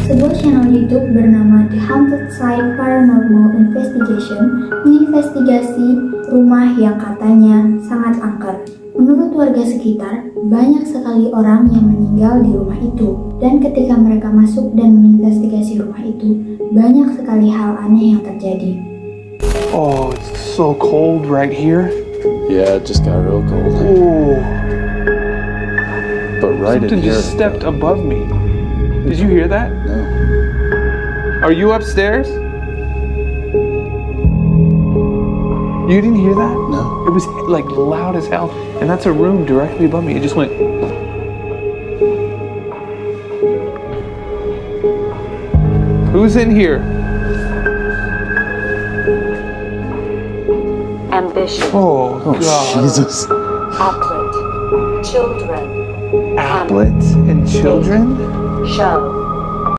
Sebuah channel YouTube bernama The Haunted Site Paranormal Investigation menginvestigasi rumah yang katanya sangat angker. Menurut warga sekitar, banyak sekali orang yang meninggal di rumah itu. Dan ketika mereka masuk dan menginvestigasi rumah itu, banyak sekali hal aneh yang terjadi. Oh, it's so cold right here. Yeah, it just got real cold. Oh, But right in something here. just stepped above me. Did you hear that? No. Are you upstairs? You didn't hear that? No. It was like loud as hell, and that's a room directly above me. It just went. Who's in here? Ambition, Oh, Oh, God. Jesus. applet, children, Applets and children? show,